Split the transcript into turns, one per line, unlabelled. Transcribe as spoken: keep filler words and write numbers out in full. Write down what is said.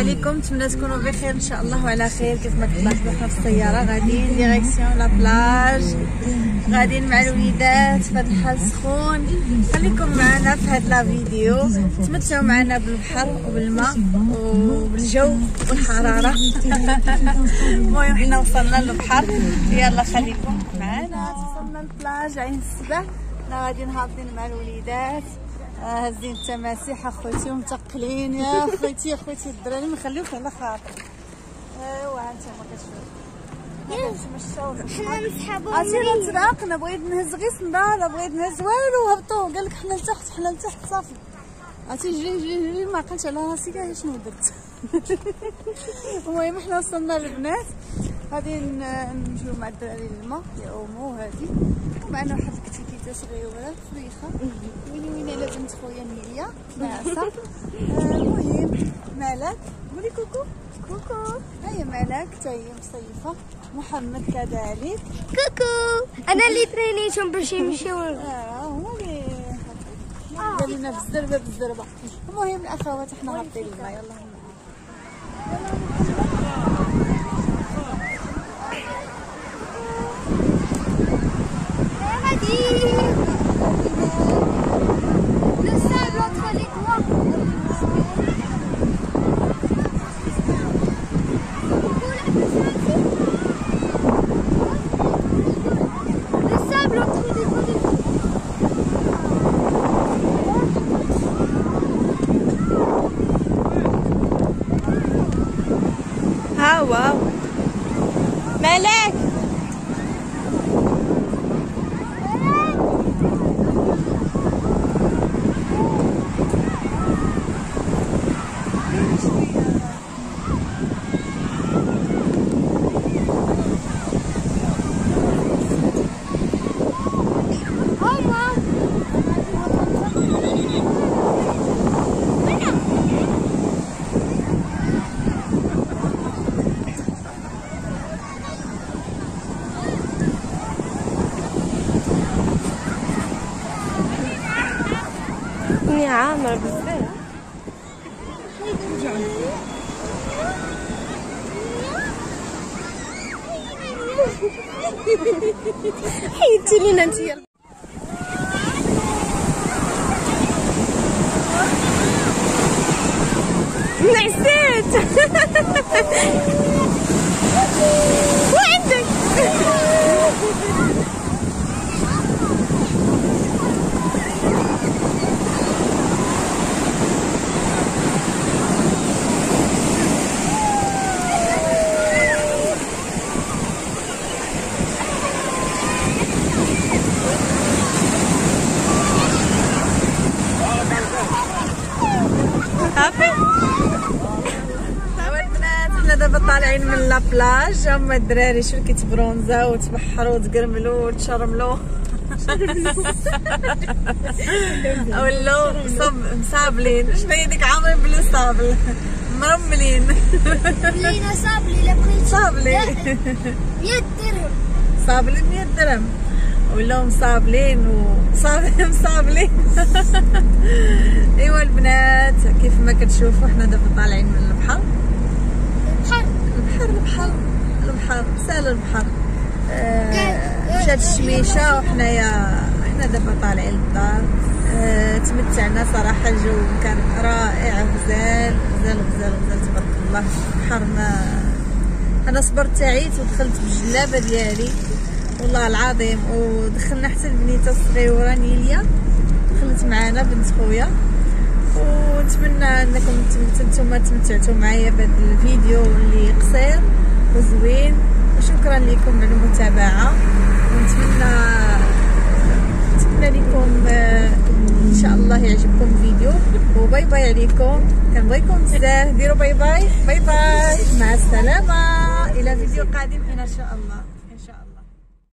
عليكم؟ نتمنى تكونوا بخير ان شاء الله وعلى خير. كيف ما طلعت حنا في السياره غاديين ديريكسيون لا بلاج، غاديين مع الوليدات في هذا الحال سخون. خليكم معنا في هذا لا فيديو، تمتعوا معنا بالبحر وبالماء وبالجو والحراره. المهم حنا وصلنا للبحر، يلا خليكم معنا. وصلنا للبلاج عين السبع، حنا غاديين هابطين مع الوليدات، هازين التماسيح اخوتي ومتقلين. يا اخوتي يا اخوتي الدراري ما نخليوش على خاطر. ايوا ها انتما كتشوفوا نتمشاو
حنا نسحبوا.
عرفتي غير تراقنا، بغيت نهز غير صنداله، بغيت نهز والو، هبطوا قال لك حنا لتحت حنا لتحت صافي. عرفتي جري جري جري ما عقلتش على راسي كاع شنو درت. المهم حنا وصلنا للبنات، غادي نمشيو مع الدراري للما يعوموا هادي، ومعنا واحد الكتيكيته صغيره فريخه. ويني وين على بنت خويا نيليا ناعسه. المهم مالك قولي كوكو كوكو. هيا مالك حتى هي مصيفه، محمد كذلك
كوكو. انا اللي ترينيتهم باش يمشيو.
اه هو اللي قال لنا بالزربه بالزربه. المهم الاخوات حنا هابطين للما، يلا ها. واو مالك عامر بزاف. حيدتي لينا انتيا. نعسات. وعندك دابا طالعين من لابلاج. هما الدراري شوف كيتبرونزاو وتبحروا وتقرملوا وتشرملوا. ولاو مصابلين. اش باين ديك عامرين بلو صابل مرملين.
لينا صابلي لا بغيتي
صابلي
مية درهم.
صابلي مية درهم ولاو مصابلين وصابلين مصابلين. ايوا البنات كيف ما كتشوفوا حنا دابا طالعين من البحر. البحر البحر البحر سال البحر. آه مشات الشميشه وحنايا حنا دابا طالعين للدار. آه تمتعنا صراحه، الجو كان رائع، غزال غزال غزال غزال تبارك الله. البحر ما انا صبرت تعيت ودخلت بالجلابه ديالي والله العظيم، ودخلنا حتى البنيته الصغيره نيليا دخلت معنا بنت خويا. ونتمنى انكم نتوما تمتعتوا معايا بهذا الفيديو اللي قصير وزوين، وشكرا لكم على المتابعه. ونتمنى نتمنى لكم ان شاء الله يعجبكم الفيديو، وباي باي عليكم. كنبغيكم بزاف، ديروا باي باي باي باي، مع السلامه، الى فيديو قادم ان شاء الله.